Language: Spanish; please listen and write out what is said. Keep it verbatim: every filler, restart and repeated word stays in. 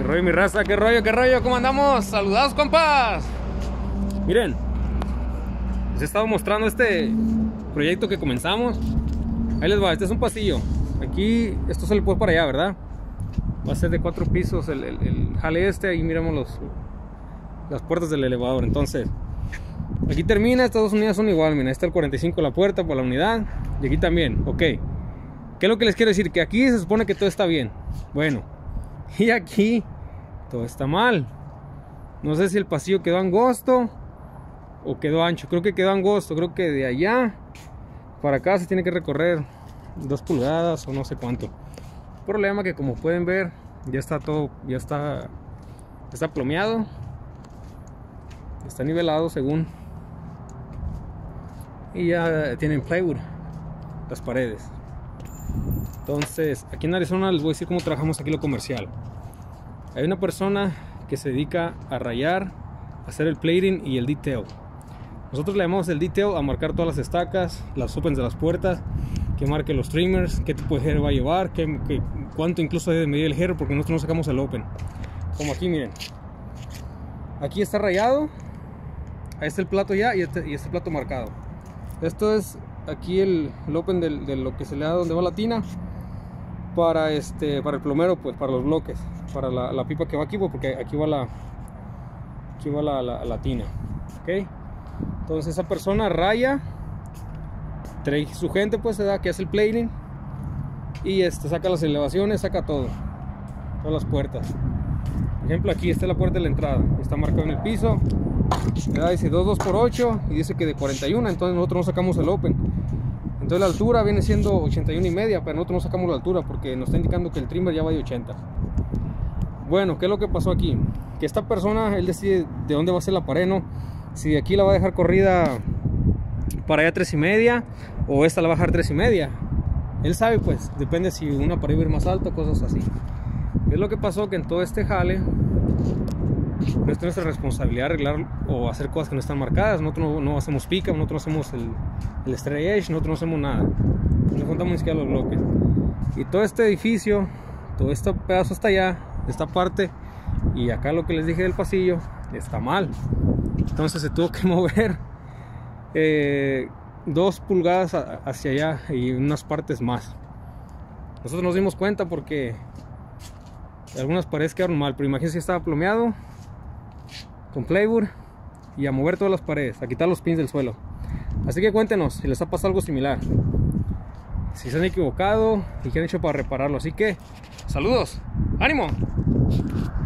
¿Qué rollo, mi raza? ¿Qué rollo, qué rollo? ¿Cómo andamos? Saludados, compas. Miren, les he estado mostrando este proyecto que comenzamos. Ahí les va, este es un pasillo. Aquí, esto se le puede para allá, ¿verdad? Va a ser de cuatro pisos el, el, el jale este. Ahí miramos los, las puertas del elevador. Entonces, aquí termina, estas dos unidades son igual. Miren, está el cuarenta y cinco la puerta por la unidad. Y aquí también, ok. ¿Qué es lo que les quiero decir? Que aquí se supone que todo está bien. Bueno, y aquí todo está mal. No sé si el pasillo quedó angosto o quedó ancho. Creo que quedó angosto. Creo que de allá para acá se tiene que recorrer dos pulgadas o no sé cuánto. Problema que, como pueden ver, ya está todo, ya está está plomeado, está nivelado según, y ya tienen plywood las paredes. Entonces, aquí en Arizona les voy a decir cómo trabajamos aquí lo comercial. Hay una persona que se dedica a rayar, a hacer el plating y el detail. Nosotros le llamamos el detail a marcar todas las estacas, las opens de las puertas, que marque los trimmers, qué tipo de header va a llevar, qué, qué, cuánto incluso debe medir el header, porque nosotros no sacamos el open. Como aquí, miren. Aquí está rayado, ahí está el plato ya y este, y este plato marcado. Esto es aquí el, el open de, de lo que se le da donde va la tina. Para este para el plomero, pues para los bloques, para la, la pipa que va aquí, pues, porque aquí va la aquí va la, la, la tina, ok. Entonces esa persona raya, trae su gente, pues se da que hace el plating y este saca las elevaciones, saca todo, todas las puertas. Por ejemplo, aquí está la puerta de la entrada, está marcado en el piso, ¿verdad? Dice dos por ocho y dice que de cuarenta y uno, entonces nosotros no sacamos el open. Entonces la altura viene siendo ochenta y uno y media, pero nosotros no sacamos la altura porque nos está indicando que el trimmer ya va de ochenta. Bueno, ¿qué es lo que pasó aquí? Que esta persona, él decide de dónde va a ser la pared, ¿no? Si de aquí la va a dejar corrida para allá tres y media, o esta la va a dejar tres y media. Él sabe, pues, depende si una pared va a ir más alta, cosas así. ¿Qué es lo que pasó? Que en todo este jale no es nuestra responsabilidad arreglar o hacer cosas que no están marcadas. Nosotros no, no hacemos pick-up, nosotros no hacemos el, el straight edge, nosotros no hacemos nada, no contamos ni siquiera los bloques. Y todo este edificio, todo este pedazo está allá, esta parte, y acá lo que les dije del pasillo está mal. Entonces se tuvo que mover eh, dos pulgadas a, hacia allá y unas partes más. Nosotros nos dimos cuenta porque algunas paredes quedaron mal, pero imagínense que estaba plomeado con plywood, y a mover todas las paredes, a quitar los pins del suelo. Así que cuéntenos si les ha pasado algo similar, si se han equivocado y qué han hecho para repararlo. Así que saludos, ánimo.